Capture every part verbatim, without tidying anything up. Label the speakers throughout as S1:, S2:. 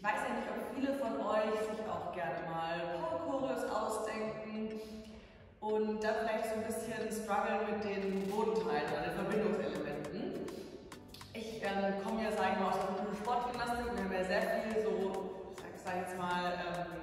S1: Ich weiß ja nicht, ob viele von euch sich auch gerne mal Power-Choreos ausdenken und da vielleicht so ein bisschen strugglen mit den Bodenteilen oder den Verbindungselementen. Ich ähm, komme ja, sage ich mal, aus der Sportgymnastik und wir haben ja sehr viel so, ich sage jetzt mal, ähm,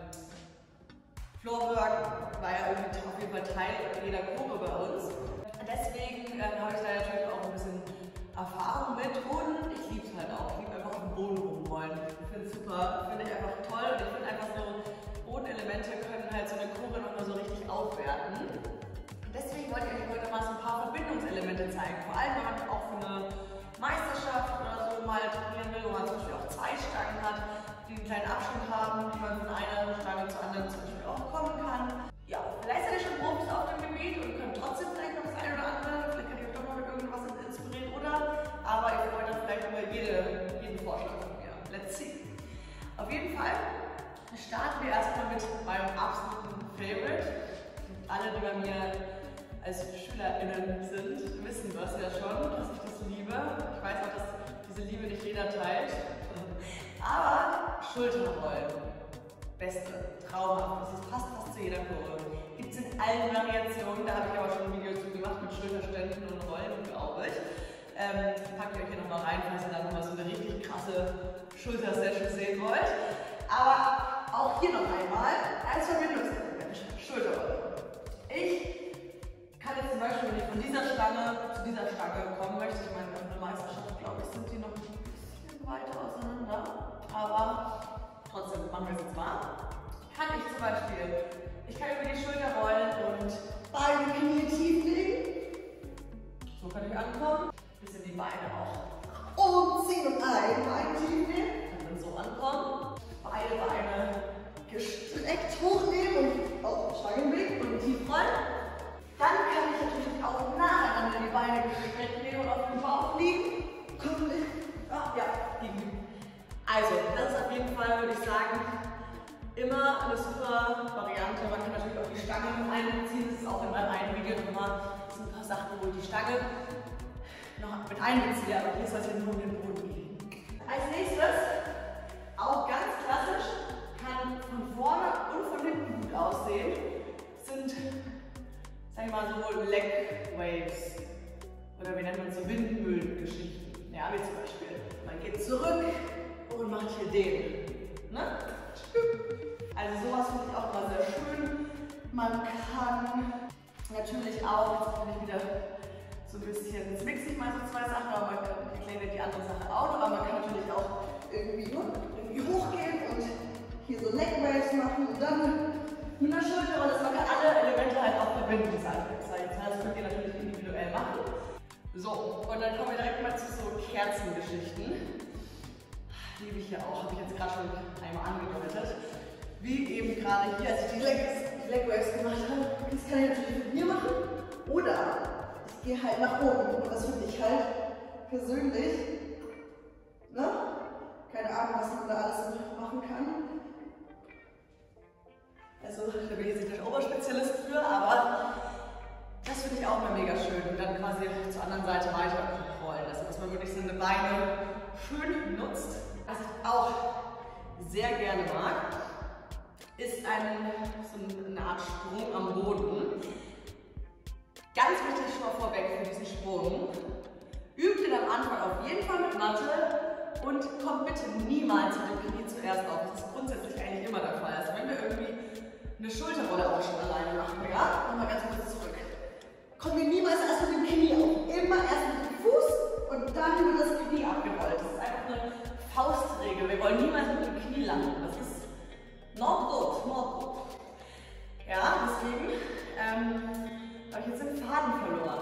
S1: Floorwork war ja irgendwie auf jeden Fall Teil jeder Chore bei uns. Und deswegen ähm, habe ich da natürlich auch ein bisschen Erfahrung mit und ich liebe es halt auch. Ich liebe einfach auf dem Boden rumrollen. Ich finde es super, finde ich einfach toll und ich finde einfach so, Bodenelemente können halt so eine Chore nochmal so richtig aufwerten. Und deswegen wollte ich euch heute mal so ein paar Verbindungselemente zeigen. Vor allem, wenn man auch für eine Meisterschaft oder so mal trainieren will, wo man zum Beispiel auch zwei Stangen hat, die einen kleinen Abstand haben, die man von einer Stange zur anderen zum Beispiel auch kommen kann. Ja, vielleicht seid ihr schon Profis auf dem Gebiet und könnt trotzdem vielleicht noch das eine oder andere, vielleicht könnt ihr euch doch mal mit irgendwas inspirieren, oder? Aber ihr freut euch vielleicht über jede, jeden Vorschlag von mir. Let's see. Auf jeden Fall starten wir erstmal mit meinem absoluten Favorite. Alle, die bei mir als SchülerInnen sind, wissen das ja schon, dass ich das liebe. Ich weiß auch, dass diese Liebe nicht jeder teilt. Aber Schulterrollen, beste, traumhaft. Das passt fast zu jeder Chore. Gibt es in allen Variationen. Da habe ich aber schon ein Video zu gemacht mit Schulterständen und Rollen, glaube ich. Ähm, packe ich euch hier nochmal rein, falls ihr dann nochmal so eine richtig krasse Schultersession sehen wollt. Aber auch hier noch einmal als Verbindungselement Schulterrolle. Ich kann jetzt zum Beispiel, wenn ich von dieser Stange zu dieser Stange kommen möchte, ich meine, bei der Meisterschaft, glaube ich, sind die noch ein bisschen weiter auseinander, aber trotzdem machen wir es jetzt mal. Kann ich zum Beispiel, ich kann über die Schulter rollen und beide Knie tief legen. So kann ich ankommen. Bisschen die Beine auch umziehen und ein Bein tief nehmen. Und dann so ankommen. Beide Beine gestreckt hochnehmen und auf den Stangenweg und tief rollen. Dann kann ich natürlich auch nacheinander die Beine gestreckt nehmen und auf dem Bauch liegen. Ah, ja, liegen. Also, das ist auf jeden Fall, würde ich sagen, immer eine super Variante. Man kann natürlich auch die Stange mit einbeziehen. Das ist auch in meinem einen Video nochmal. Das sind ein paar Sachen, wo ich die Stange noch mit einbeziehe, aber hier soll es ja nur um den Boden gehen. Als nächstes, auch ganz klassisch, kann von vorne und von hinten gut aussehen, sind, sag ich mal, so Leg Waves oder wie nennt man so Windmühlengeschichten. Ja, wie zum Beispiel, man geht zurück und macht hier den. Ne? Also sowas finde ich auch immer sehr schön. Man kann natürlich auch, jetzt bin ich wieder so ein bisschen, jetzt mixe ich mal so zwei Sachen, aber man kann, ich erkläre die andere Sache auch, aber man kann natürlich auch irgendwie, ne, irgendwie hochgehen und hier so Leg Waves machen und dann mit der Schulter, und man kann alle Elemente halt auch verbinden, sage ich jetzt. Das könnt ihr natürlich individuell machen. So, und dann kommen wir direkt mal zu so Kerzengeschichten. Liebe ich ja auch, habe ich jetzt gerade schon einmal angedeutet. Wie eben gerade hier, als ich die Leg, die Leg Waves gemacht habe, das kann ich natürlich mit mir machen. Oder ich gehe halt nach oben und das finde ich halt persönlich, ne? Keine Ahnung, was man da alles machen kann. Also da bin ich jetzt nicht der Oberspezialist für, aber das finde ich auch mal mega schön. Und dann quasi zur anderen Seite weiter rollen lassen, dass man wirklich seine Beine schön nutzt. Was ich auch sehr gerne mag, ist ein, so eine Art Sprung am Boden. Ganz wichtig schon mal vorweg für diesen Sprung. Übt ihn am Anfang auf jeden Fall mit Matte und kommt bitte niemals mit dem Knie zuerst auf. Das ist grundsätzlich eigentlich immer der Fall. Also wenn wir irgendwie eine Schulterrolle auch schon alleine machen, ja? Nochmal ganz kurz zurück. Kommen wir niemals erst mit dem Knie auf. Immer erst mit dem Fuß und dann über das Knie abgerollt. Das ist einfach eine Faustregel. Wir wollen niemals mit dem Knie landen. Das ist not good, not good. Ja, deswegen ähm, habe ich jetzt den Faden verloren.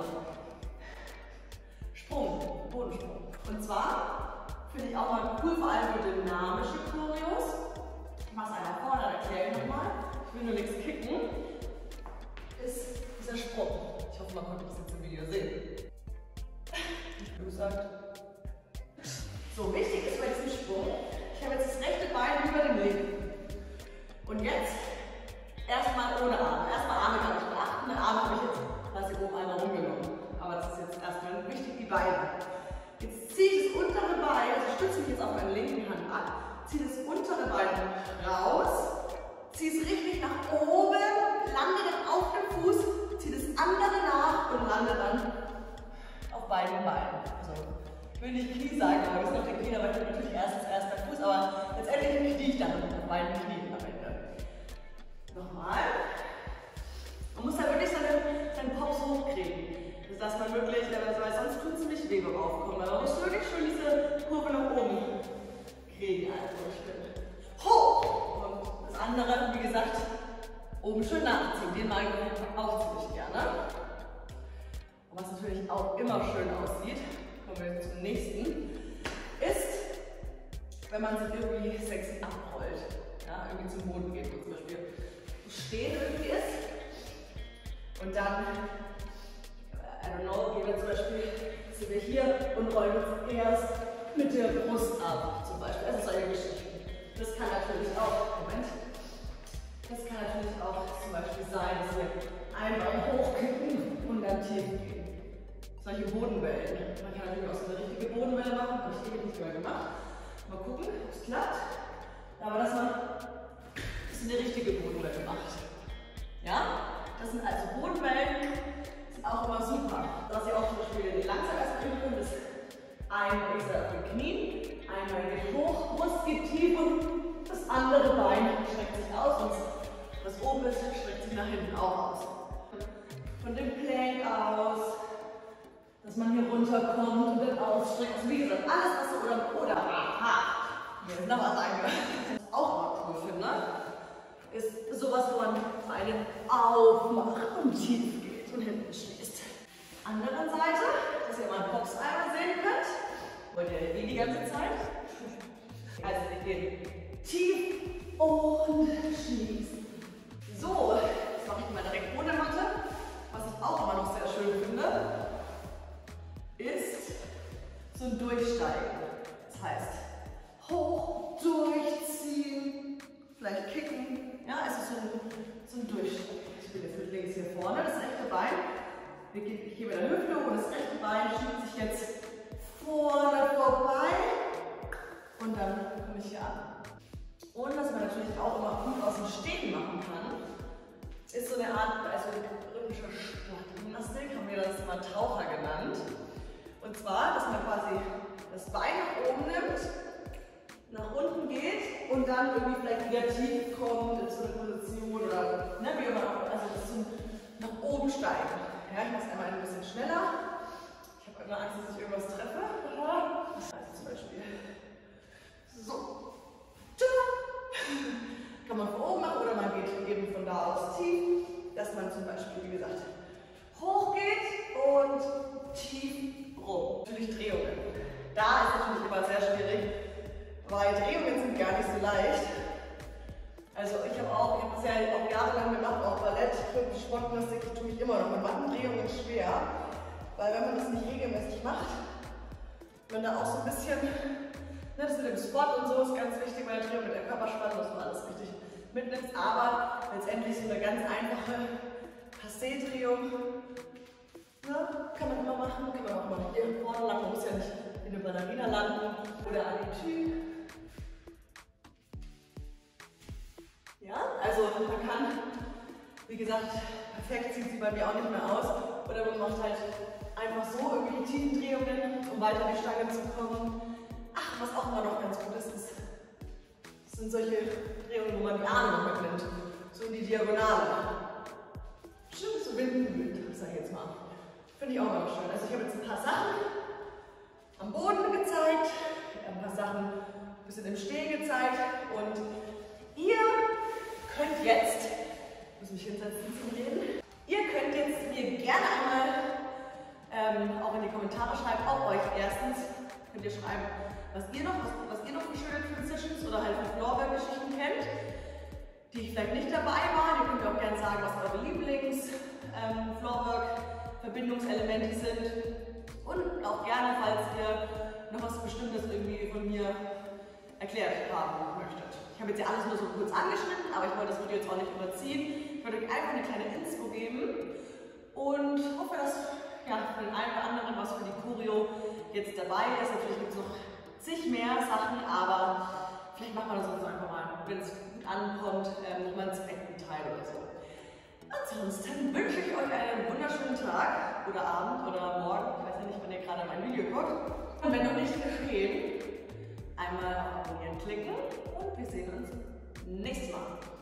S1: Sprung, Bodensprung. Und zwar finde ich auch mal cool, vor allem für dynamische Choreos. Ich mache es einmal vorne, dann erkläre ich nochmal. Ich will nur nichts kicken. Ist dieser Sprung. Ich hoffe, man konnte das jetzt im Video sehen. Wie gesagt. So, wichtig ist bei diesem Sprung, ich habe jetzt das rechte Bein über dem linken. Und jetzt erstmal ohne Arme. Erstmal Arme gar nicht beachten. Den Arm habe ich jetzt quasi oben einmal rumgenommen. Aber das ist jetzt erstmal wichtig, die Beine. Jetzt ziehe ich das untere Bein, also stütze mich jetzt auf meine linke Hand ab, ziehe das untere Bein zieh es richtig nach oben, lande dann auf dem Fuß, zieh das andere nach und lande dann auf beiden Beinen. Also, ich will nicht Knie sagen, aber wir sind auf den Knien, aber ich bin natürlich erst das erste Fuß, aber letztendlich knie ich dann auf beiden Knien am Ende. Nochmal. Man muss da wirklich seinen, seinen Pops hochkriegen, dass man wirklich, weil sonst tut es ziemlich weh beim Aufkommen. Man muss wirklich schön diese Kurve nach oben kriegen. Also schön hoch. Und das andere, wie gesagt, oben schön nachziehen. Den mag ich auch ziemlich gerne. Und was natürlich auch immer schön aussieht, kommen wir jetzt zum nächsten, ist, wenn man sich irgendwie sexy abrollt. Ja, irgendwie zum Boden geht, wo zum Beispiel stehen irgendwie ist. Und dann, I don't know, gehen wir zum Beispiel, sind wir hier und rollen uns erst mit der Brust ab, zum Beispiel. Also solche Geschichten. Das kann natürlich auch, Moment, das kann natürlich auch zum Beispiel sein, dass wir einmal hochkippen und dann tief gehen. Solche Bodenwellen. Man kann natürlich auch so eine richtige Bodenwelle machen, habe ich eh nicht mehr gemacht. Mal gucken, ob es klappt. Aber dass man so eine richtige Bodenwelle macht. Ja? Das sind also Bodenwellen, sind auch immer super. Was ihr auch zum Beispiel langsam erst üben könnt, ist einmal auf den Knien, einmal geht hoch, Brust geht tief und das andere Bein streckt sich aus und das oben ist, streckt sich nach hinten auch aus. Von dem Plank aus, dass man hier runterkommt und dann ausstreckt. Also wie gesagt, alles was so oder oder aha, mir ist noch was eingefallen. Was ich auch mal cool finde, ist sowas, wo man Beine aufmacht und tief geht und hinten schließt. Anderen Seite, dass ihr mal Pops einmal sehen könnt. Wollt ihr eh die ganze Zeit? Also wir gehen tief und schließen. So, jetzt mache ich mal direkt ohne Matte. Was ich auch immer noch sehr schön finde, ist so ein Durchsteigen. Das heißt, hoch, durchziehen, vielleicht kicken. Ja, also so ein, so ein Durchsteigen. Ich bin jetzt mit links hier vorne, das rechte Bein. Ich gehe mit der Hüfte und das rechte Bein schiebt sich jetzt vorne vorbei und dann komme ich hier an. Und was man natürlich auch immer gut aus dem Stehen machen kann, ist so eine Art, also rhythmische Sportgymnastik, haben wir das mal Taucher genannt. Und zwar, dass man quasi das Bein nach oben nimmt, nach unten geht und dann irgendwie vielleicht wieder tief kommt in so eine Position oder ne, wie immer auch, also das zum nach oben steigen. Ja, ich mache es einmal ein bisschen schneller. Ich habe immer Angst, dass ich irgendwas treffe. Also zum Beispiel so. Kann man von oben machen oder man geht eben von da aus tief, dass man zum Beispiel, wie gesagt, hoch geht und tief rum. Natürlich Drehungen. Da ist natürlich immer sehr schwierig, weil Drehungen sind gar nicht so leicht. Also ich habe auch, ich habe das ja auch jahrelang gemacht, auch Ballett, Sportgymnastik, ich tue mich immer noch mit Mattendrehungen schwer, weil wenn man das nicht regelmäßig macht, man da auch so ein bisschen, ne, das mit dem Spot und so ist ganz wichtig bei der Drehung, mit der Körperspannung, dass man alles richtig mitnimmt, aber letztendlich so eine ganz einfache Passé-Drehung, ne, kann man immer machen, kann man auch mal hier vorne lang, man muss ja nicht in eine Ballerina landen oder an den Tü. Ja, also man kann, wie gesagt, perfekt sieht sie bei mir auch nicht mehr aus. Oder man macht halt einfach so irgendwie Tiefendrehungen, um weiter in die Stange zu kommen. Ach, was auch immer noch ganz gut ist, ist das sind solche Drehungen, wo man die Arme noch mitnimmt. So in die Diagonale. Schön so Windenwind, sag ich jetzt mal. Finde ich auch immer schön. Also ich habe jetzt ein paar Sachen am Boden gezeigt, ein paar Sachen ein bisschen im Stehen gezeigt und ihr könnt jetzt, ich muss mich hinsetzen zum Reden, ihr könnt jetzt mir gerne einmal ähm, auch in die Kommentare schreiben, ob euch erstens, könnt ihr schreiben, was ihr noch, was, was ihr noch für schöne Transitions oder halt für Floorwork-Geschichten kennt, die vielleicht nicht dabei waren. Ihr könnt auch gerne sagen, was eure Lieblings-Floorwork-Verbindungselemente ähm, sind und auch gerne, falls ihr noch was Bestimmtes irgendwie von mir erklärt haben möchtet. Ich habe jetzt ja alles nur so kurz angeschnitten, aber ich wollte das Video jetzt auch nicht überziehen. Ich wollte euch einfach eine kleine Info geben und hoffe, dass ja, für den einen oder anderen was für die Choreo jetzt dabei ist. Natürlich gibt es noch zig mehr Sachen, aber vielleicht macht man das jetzt einfach mal, wenn es gut ankommt, ähm, nochmal einen zweiten Teil oder so. Ansonsten wünsche ich euch einen wunderschönen Tag oder Abend oder Morgen. Ich weiß ja nicht, wann ihr gerade mein Video guckt. Und wenn noch nicht geschehen, einmal auf Abonnieren klicken und wir sehen uns nächstes Mal.